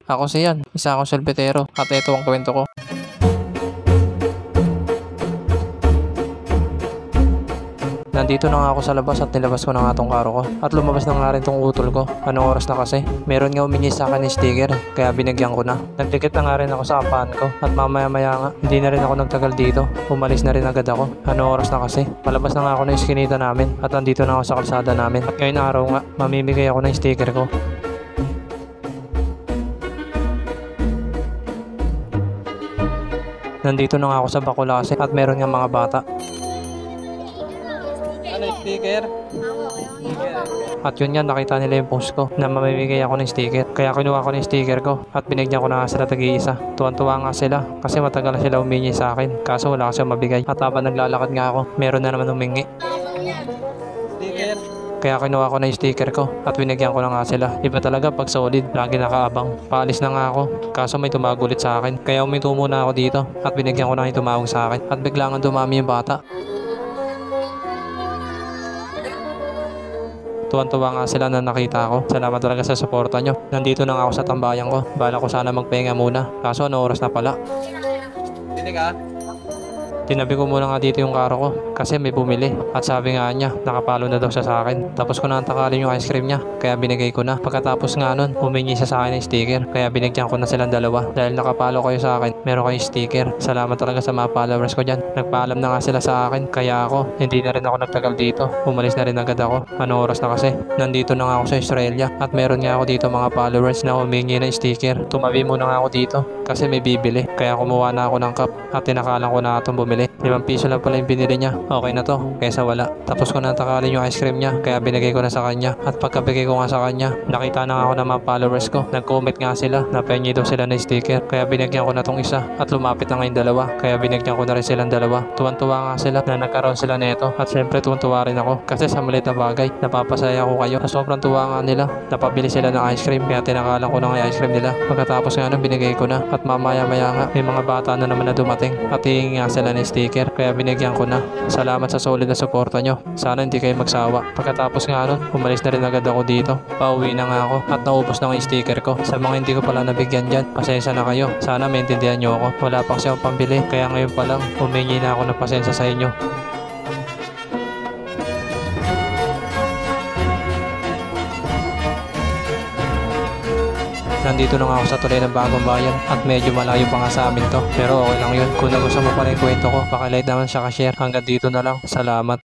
Ako si Yan, isa akong solbetero at ito ang kwento ko. Nandito na nga ako sa labas at nilabas ko na nga tong karo ko. At lumabas na nga rin tong utol ko. Anong oras na kasi? Meron nga humingi sa akin ng sticker, kaya binigyan ko na. Nagdikit na nga rin ako sa apahan ko. At mamaya nga, hindi na rin ako nagtagal dito. Umalis na rin agad ako. Anong oras na kasi? Palabas na nga ako ng iskinita namin. At nandito na ako sa kalsada namin. At ngayon araw nga, mamimigay ako ng sticker ko. Nandito na nga ako sa Bacolase at meron nga mga bata. Ano sticker? At yun nga, nakita nila yung post ko na mamimigay ako ng sticker. Kaya kinuha ko ng sticker ko at binigyan ko na nga sila tag-iisa. Tuwan-tuwa nga sila kasi matagal na sila humingi sa akin. Kaso wala kasi mabigay. At habang naglalakad nga ako, meron na naman humingi. Sticker. Kaya kinuha ko na yung sticker ko at binigyan ko na nga sila. Iba talaga pag solid, lagi nakaabang. Paalis na nga ako, kaso may tumawag ulit sa akin. Kaya uminto muna ako dito at binigyan ko na yung tumawag sa akin. At biglang dumami yung bata. Tuwan-tuwa nga sila na nakita ako. Salamat talaga sa suporta nyo. Nandito na nga ako sa tambayan ko. Bala ko sana magpahinga muna. Kaso ano oras na pala? Sini ka? Tinabi ko muna nga dito yung karo ko kasi may bumili at sabi nga niya nakapalo na daw siya sa akin. Tapos ko na antakalin yung ice cream niya kaya binigay ko na. Pagkatapos nga nun humingi siya sa akin ng sticker kaya binigyan ko na silang dalawa. Dahil nakapalo kayo sa akin meron kayong sticker. Salamat talaga sa mga followers ko dyan. Nagpaalam na nga sila sa akin kaya ako hindi na rin ako nagtagal dito. Umalis na rin agad ako. Anong oras na kasi? Nandito na nga ako sa Australia at meron nga ako dito mga followers na humingi ng sticker. Tumabi muna nga ako dito kasi may bibili kaya kumuha na ako ng cup at tinakalan ko na itong bumili. 5 piso lang pala yung binili niya. Okay na to kaysa wala. Tapos ko na takalin yung ice cream niya kaya binigay ko na sa kanya. At pagkabigay ko nga sa kanya nakita na nga ako ng mga followers ko. Nag-comment nga sila na pengi daw sila ng sticker kaya binigyan ko na tong isa at lumapit na nga yung dalawa kaya binigyan ko na rin silang dalawa. Tuwan-tuwa nga sila na nagkaroon sila nito at syempre tuwan-tuwa rin ako kasi sa maliit na bagay napapasaya ko kayo. Sa sobrang tuwa nga nila napabili sila ng ice cream kaya tinakalan ko na nga yung ice cream nila. Pagkatapos nga nun binigay ko na at mamaya nga may mga bata na naman na dumating at hihingi nga sila ng sticker kaya binigyan ko na. Salamat sa solid na suporta nyo. Sana hindi kayo magsawa. Pagkatapos nga nun, umalis na rin agad ako dito. Pauwi na nga ako at naubos na nga yung sticker ko. Sa mga hindi ko pala nabigyan dyan, pasensya na kayo. Sana maintindihan nyo ako. Wala pa kasi akong pambili. Kaya ngayon pa lang, humingi na ako ng pasensya sa inyo. Nandito na nga ako sa tulay ng Bagong Bayan at medyo malayo pa nga sa amin to. Pero okay lang yun. Kung nagustuhan mo pala yung kwento ko, pakilike naman siya ka-share. Hanggang dito na lang. Salamat.